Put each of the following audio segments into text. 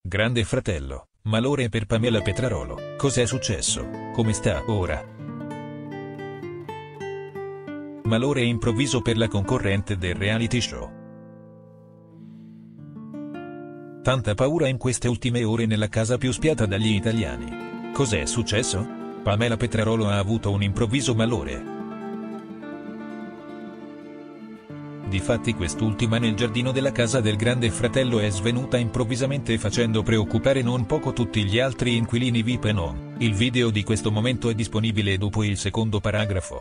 Grande fratello, malore per Pamela Petrarolo, cos'è successo, come sta ora? Malore improvviso per la concorrente del reality show. Tanta paura in queste ultime ore nella casa più spiata dagli italiani. Cos'è successo? Pamela Petrarolo ha avuto un improvviso malore. Difatti quest'ultima nel giardino della casa del grande fratello è svenuta improvvisamente facendo preoccupare non poco tutti gli altri inquilini VIP e non. Il video di questo momento è disponibile dopo il secondo paragrafo.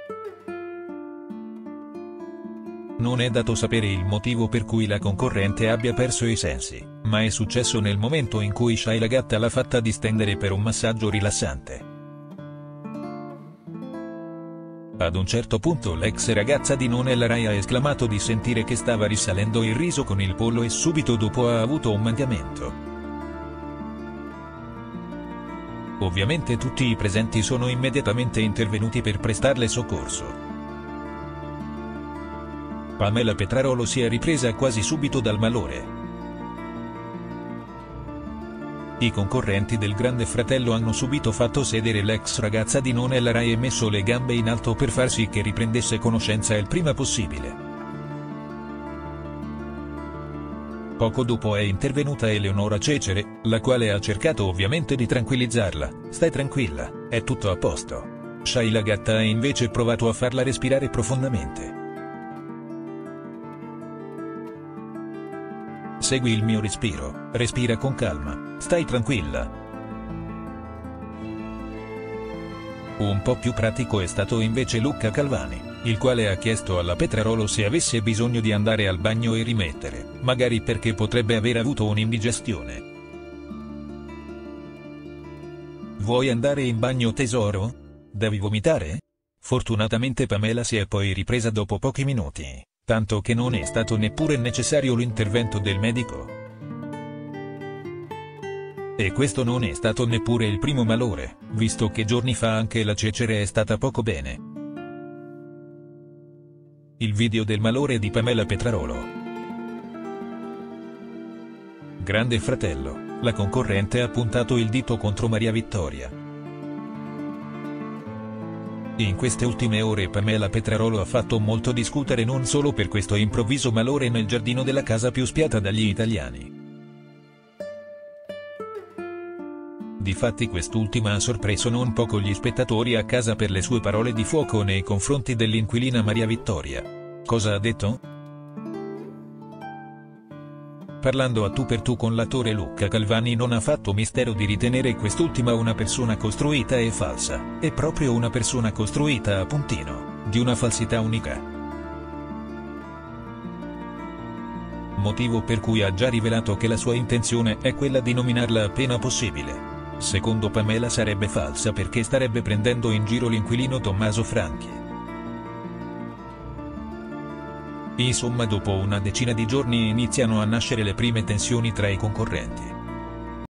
Non è dato sapere il motivo per cui la concorrente abbia perso i sensi, ma è successo nel momento in cui Shai la gatta l'ha fatta distendere per un massaggio rilassante. Ad un certo punto l'ex ragazza di Nonella Rai ha esclamato di sentire che stava risalendo il riso con il pollo e subito dopo ha avuto un mangiamento. Ovviamente tutti i presenti sono immediatamente intervenuti per prestarle soccorso. Pamela Petrarolo si è ripresa quasi subito dal malore. I concorrenti del Grande Fratello hanno subito fatto sedere l'ex ragazza di Nonella Rai e messo le gambe in alto per far sì che riprendesse conoscenza il prima possibile. Poco dopo è intervenuta Eleonora Cecere, la quale ha cercato ovviamente di tranquillizzarla. Stai tranquilla, è tutto a posto. Shai la gatta ha invece provato a farla respirare profondamente. Segui il mio respiro, respira con calma, stai tranquilla. Un po' più pratico è stato invece Luca Calvani, il quale ha chiesto alla Petrarolo se avesse bisogno di andare al bagno e rimettere, magari perché potrebbe aver avuto un'indigestione. Vuoi andare in bagno tesoro? Devi vomitare? Fortunatamente Pamela si è poi ripresa dopo pochi minuti. Tanto che non è stato neppure necessario l'intervento del medico. E questo non è stato neppure il primo malore, visto che giorni fa anche la Cecere è stata poco bene. Il video del malore di Pamela Petrarolo. Grande fratello, la concorrente ha puntato il dito contro Maria Vittoria. In queste ultime ore Pamela Petrarolo ha fatto molto discutere non solo per questo improvviso malore nel giardino della casa più spiata dagli italiani. Difatti quest'ultima ha sorpreso non poco gli spettatori a casa per le sue parole di fuoco nei confronti dell'inquilina Maria Vittoria. Cosa ha detto? Parlando a tu per tu con l'attore Luca Calvani non ha fatto mistero di ritenere quest'ultima una persona costruita e falsa, è proprio una persona costruita a puntino, di una falsità unica. Motivo per cui ha già rivelato che la sua intenzione è quella di nominarla appena possibile. Secondo Pamela sarebbe falsa perché starebbe prendendo in giro l'inquilino Tommaso Franchi. Insomma dopo una decina di giorni iniziano a nascere le prime tensioni tra i concorrenti.